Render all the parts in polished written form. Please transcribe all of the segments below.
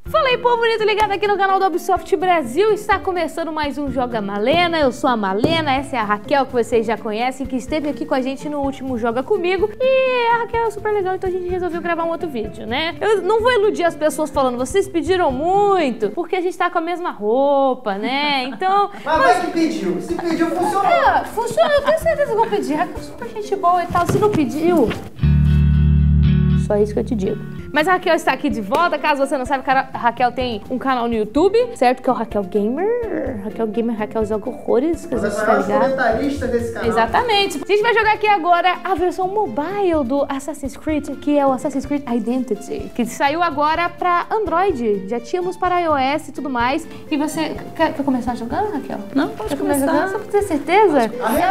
Fala aí, povo bonito ligado aqui no canal do Ubisoft Brasil. Está começando mais um Joga Malena. Eu sou a Malena, essa é a Raquel que vocês já conhecem, que esteve aqui com a gente no último Joga Comigo. E a Raquel é super legal, então a gente resolveu gravar um outro vídeo, né? Eu não vou iludir as pessoas falando, vocês pediram muito, porque a gente tá com a mesma roupa, né? Então... Mas vai que pediu. Se pediu, funcionou. É, funcionou, eu tenho certeza que eu vou pedir. Raquel é super gente boa e tal. Se não pediu... Só isso que eu te digo. Mas a Raquel está aqui de volta. Caso você não saiba, a Raquel tem um canal no YouTube, certo? Que é o Raquel Gamer. Raquel Gamer, Raquel joga horrores. Que a gente tá ligado. Comentarista desse canal. Exatamente. A gente vai jogar aqui agora a versão mobile do Assassin's Creed, que é o Assassin's Creed Identity, que saiu agora pra Android. Já tínhamos para iOS e tudo mais. E você... Quer começar jogando, Raquel? Não, pode começar. Jogando? Só pra ter certeza?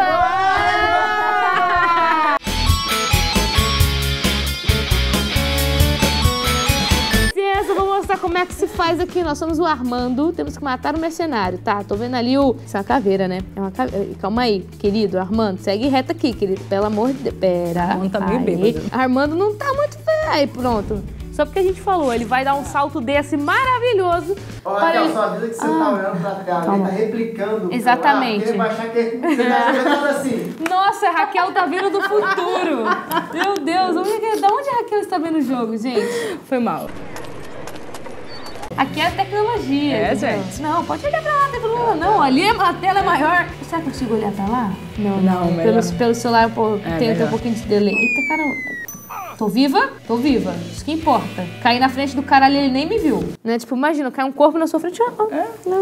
Eu vou mostrar como é que se faz aqui. Nós somos o Armando, temos que matar o mercenário, tá? Tô vendo ali o... Isso é uma caveira, né? É uma caveira. Calma aí, querido Armando, segue reto aqui, querido. Pelo amor de Deus. Pera. Armando tá meio bêbado. Armando não tá muito feio. Aí, pronto. Só porque a gente falou, ele vai dar um salto desse maravilhoso. Olha, para Raquel, ele... só avisa que você tá olhando pra cá, ele tá replicando. Exatamente. Ele vai achar que você tá jogando assim. Nossa, a Raquel tá vindo do futuro. Meu Deus, da onde a Raquel está vendo o jogo, gente? Foi mal. Aqui é tecnologia. É, entendeu? gente. Não, pode olhar pra lá, não tem problema. Não, ali a tela é maior. Será que eu consigo olhar pra lá? Não. Pelo celular, pô, tem um pouquinho de delay. Eita, caramba. Tô viva? Tô viva. Isso que importa. Caí na frente do cara ali, ele nem me viu. Né? Tipo, imagina, cai um corpo na sua frente. Não.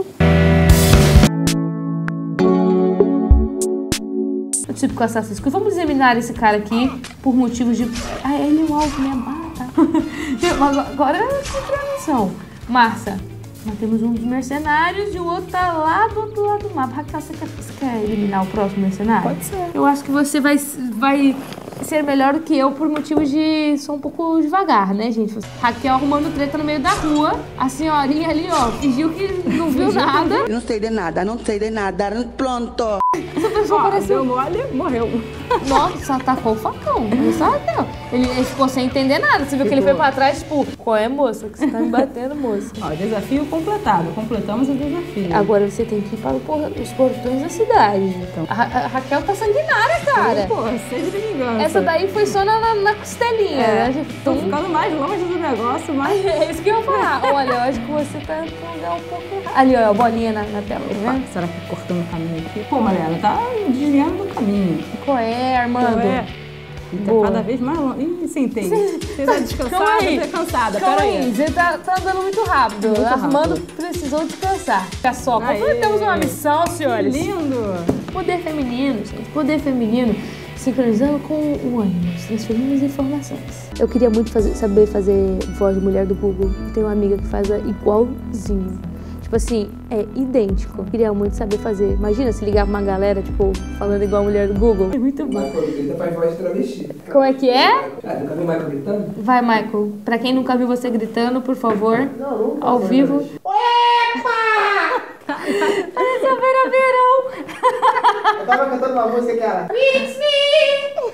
Tipo com Assassin's Creed. Vamos examinar esse cara aqui por motivos de... Ah, ele é o alvo mesmo. Ah, tá. Agora eu cumpri a missão. Márcia, nós temos um dos mercenários e o outro tá lá do outro lado do mapa. Raquel, você quer eliminar o próximo mercenário? Pode ser. Eu acho que você vai ser melhor do que eu por motivos de... Sou um pouco devagar, né, gente? Raquel arrumando treta no meio da rua. A senhorinha ali, ó, fingiu que não viu nada. Eu não sei de nada, pronto. Essa pessoa apareceu. Deu mole, morreu. Nossa, atacou o facão. Ele ficou sem entender nada. Você viu que ele foi pra trás, tipo, qual é, moça? Que você tá me batendo, moça? Ó, desafio completado. Completamos o desafio. Agora você tem que ir para os portões da cidade. Então. A Raquel tá sanguinária, cara. Pô, sede de vingança. Essa daí foi só na costelinha, né? Tô ficando mais longe do negócio, mas... É isso que eu ia falar. Olha, eu acho que você tá indo pra um lugar um pouco errado. Ali, ó, a bolinha na tela, né? Será que cortando o caminho aqui? Pô, Mariana, tá desviando do caminho. Qual é, Armando? E tá cada vez mais longe. Ih, sentei. Você tá descansada? Você tá cansada, Calma peraí. aí, você tá andando muito rápido. Muito Armando rápido. precisou descansar. Fica só. Temos uma missão, senhores. Que lindo. Poder feminino, gente. Poder feminino. Sincronizando com o ânimo, transferindo as informações. Eu queria muito saber fazer voz de mulher do Google. Tenho uma amiga que faz igualzinho. Tipo assim, é idêntico. Queria muito saber fazer. Imagina se ligar pra uma galera, tipo, falando igual a mulher do Google. É muito bom. Michael grita faz voz de travesti. Como é que é? Nunca viu o Michael gritando? Vai, Michael. Pra quem nunca viu você gritando, por favor, Não. ao vivo. Epa! Parece a Vera Verão. Eu tava cantando uma música que era... It's me!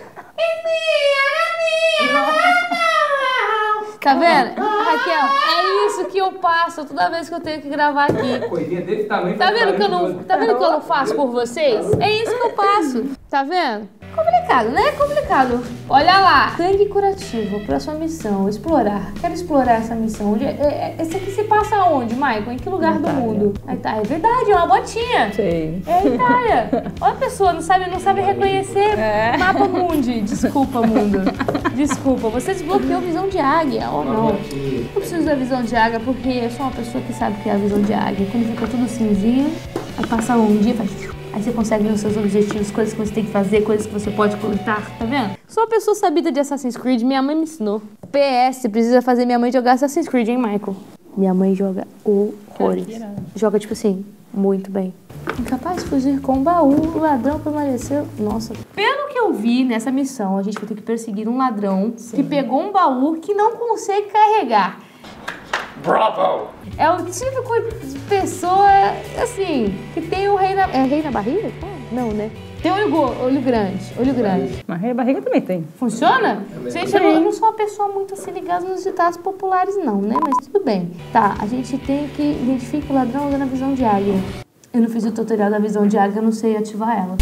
Tá vendo? Raquel, é isso que eu passo toda vez que eu tenho que gravar aqui. Coisinha desse tamanho. Tá vendo que eu não faço por vocês? É isso que eu passo. Tá vendo? Complicado, né? Complicado. Olha lá. Tanque curativo pra sua missão. Explorar. Quero explorar essa missão. Esse aqui se passa aonde, Michael? Em que lugar do mundo? É verdade, é uma botinha. Sei. É Itália. Olha a pessoa, não sabe reconhecer mapa mundi. Desculpa, mundo. Desculpa. Você desbloqueou visão de águia. Oh, não. Eu preciso da visão de águia porque eu sou uma pessoa que sabe o que é a visão de águia. Quando fica tudo cinzinho, aí passa um dia e faz... Aí você consegue ver os seus objetivos, coisas que você tem que fazer, coisas que você pode coletar, tá vendo? Sou uma pessoa sabida de Assassin's Creed, minha mãe me ensinou. PS, precisa fazer minha mãe jogar Assassin's Creed, hein, Michael? Minha mãe joga horrores. Joga, tipo assim, muito bem. Incapaz de fugir com um baú, o ladrão permaneceu... Nossa. Pelo que eu vi nessa missão, a gente vai ter que perseguir um ladrão que pegou um baú que não consegue carregar. Bravo! É o típico de pessoa, assim, que tem o rei na... É rei na barriga? Não, né? Tem olho grande, olho grande. Mas a barriga também tem. Funciona? Gente, eu não sou uma pessoa muito assim ligada nos ditados populares não, né? Mas tudo bem. Tá, a gente tem que identificar o ladrão usando a visão de águia. Eu não fiz o tutorial da visão de águia, eu não sei ativar ela.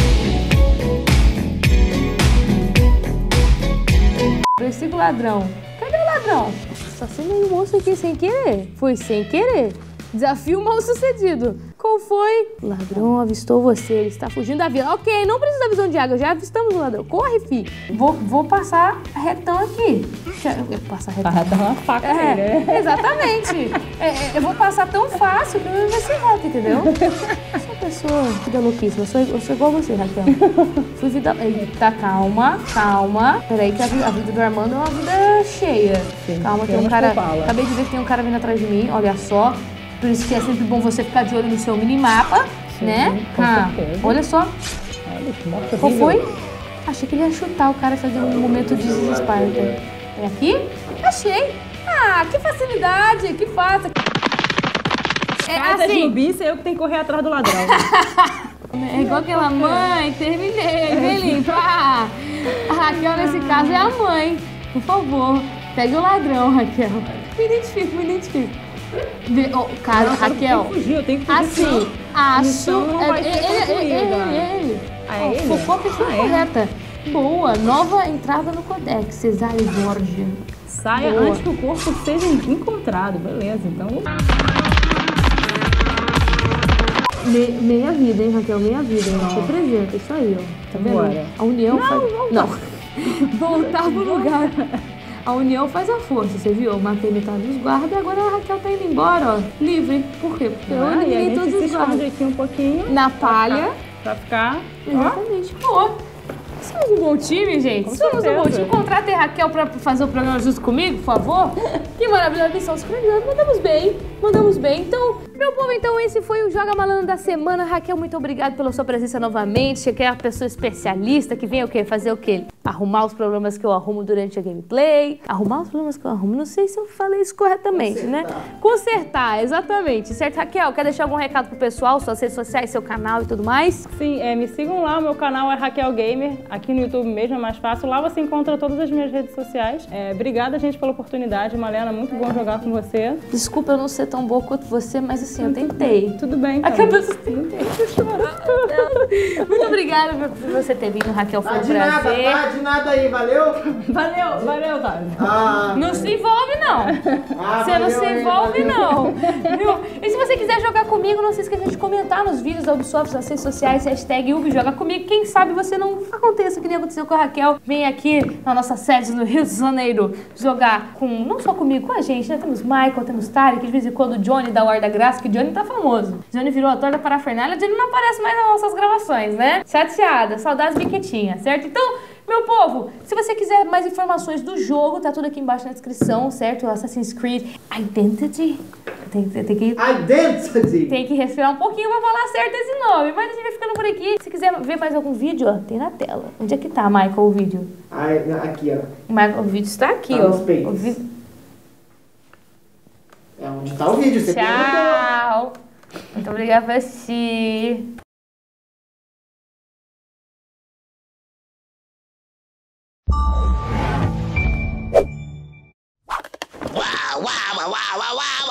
Persiga o ladrão. Cadê o ladrão? Assassinei o moço aqui sem querer. Foi sem querer. Desafio mal sucedido. Qual foi? O ladrão avistou você, ele está fugindo da vila. Ok, não precisa da visão de água, já avistamos o ladrão. Corre, fi. Vou passar retão aqui. Passar retão. A reta é uma faca, né? Exatamente. Eu vou passar tão fácil que não vai ser reto, entendeu? Eu sou uma pessoa vida louquíssima, eu sou igual a você, Raquel. Fui vida... Tá, calma. Peraí que a vida do Armando é uma vida cheia. Sim, calma, tem um cara... Acabei de ver que tem um cara vindo atrás de mim, olha só. Por isso que é sempre bom você ficar de olho no seu minimapa, né? Olha só. Qual foi? Achei que ele ia chutar o cara e fazer um momento de desespero. É aqui? Achei. Ah, que facilidade, que fácil. Casa de Ubice, eu que tenho que correr atrás do ladrão. É igual aquela mãe, terminei, vem limpo. A Raquel, nesse caso, é a mãe. Por favor, pegue o ladrão, Raquel. Me identifico. Cara, Raquel, Eu tenho que fugir. assim, acho... Ele. Focou a pessoa correta. Boa, nova entrada no Codex, Cesário Borgia. Saia Boa. antes que o corpo seja encontrado, beleza, então... Meia vida, hein, Raquel? Meia vida, hein? Representa, isso aí, ó. Tá vendo? Bora. A união faz... Não. Voltar pro lugar. A união faz a força, você viu? Eu matei metade dos guardas e agora a Raquel tá indo embora, ó. Livre. Por quê? Porque eu eliminei todos os guardas. Aqui um pouquinho. Na palha. Pra ficar... Exatamente. Boa. Somos um bom time, gente. Somos um bom time. Contratem a Raquel pra fazer o programa junto comigo, por favor. Que maravilhosa missão. Mandamos bem. Então, meu povo, esse foi o Joga Malandro da semana. Raquel, muito obrigado pela sua presença novamente. Você que é uma pessoa especialista que vem o quê? Fazer o quê? Arrumar os problemas que eu arrumo durante a gameplay. Arrumar os problemas que eu arrumo. Não sei se eu falei isso corretamente, né? Consertar, exatamente. Certo, Raquel? Quer deixar algum recado pro pessoal? Suas redes sociais, seu canal e tudo mais? Sim, me sigam lá. O meu canal é Raquel Gamer. Aqui no YouTube mesmo é mais fácil. Lá você encontra todas as minhas redes sociais. Obrigada, gente, pela oportunidade. Malena, muito bom jogar com você. Desculpa eu não ser tão boa quanto você, mas assim, eu tentei. Tudo bem, então. Muito obrigada por você ter vindo, Raquel. Foi um prazer. De nada aí, valeu? Valeu, Otávio. Não se envolve, não. Você não se envolve, não. Viu? E se você quiser jogar comigo, não se esqueça de comentar nos vídeos da Ubisoft, nas redes sociais, #UbiJoga comigo. Quem sabe você não aconteça que nem aconteceu com a Raquel. Vem aqui na nossa sede no Rio de Janeiro jogar com, não só comigo, com a gente, né? Temos Michael, temos Tarek, de vez em quando o Johnny da War da Graça, que o Johnny tá famoso. Johnny virou ator da parafernália, o Johnny não aparece mais nas nossas gravações, né? Chateada, saudades biquetinha, certo? Então, meu povo, se você quiser mais informações do jogo, tá tudo aqui embaixo na descrição, certo? Assassin's Creed Identity. Tem que respirar um pouquinho pra falar certo esse nome, mas a gente vai ficando por aqui. Se quiser ver mais algum vídeo, ó, tem na tela. Onde é que tá, Michael, o vídeo? Aqui, ó. Michael, o vídeo está aqui, Tá ó. nos peitos. É onde tá o vídeo, você perguntou. Tchau. Muito obrigada por assistir. Wow, wow, wow, wow, wow, wow.